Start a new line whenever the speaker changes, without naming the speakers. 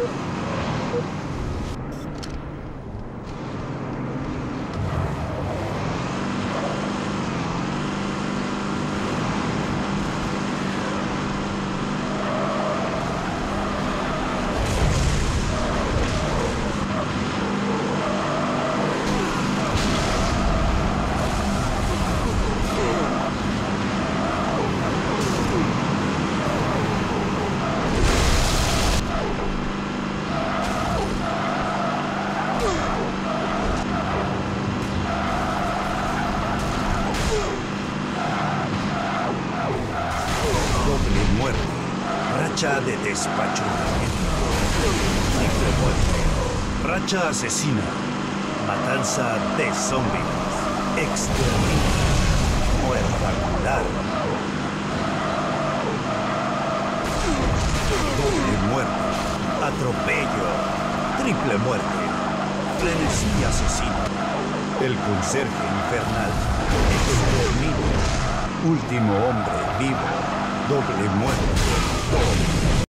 Racha de despachurramiento. Triple muerte. Racha asesina. Matanza de zombies. Exterminio. Cuadrangular. Doble muerte. Atropello. Triple muerte. Frenesí asesino. El conserje infernal. Exterminio. Último hombre vivo. Doble muerte.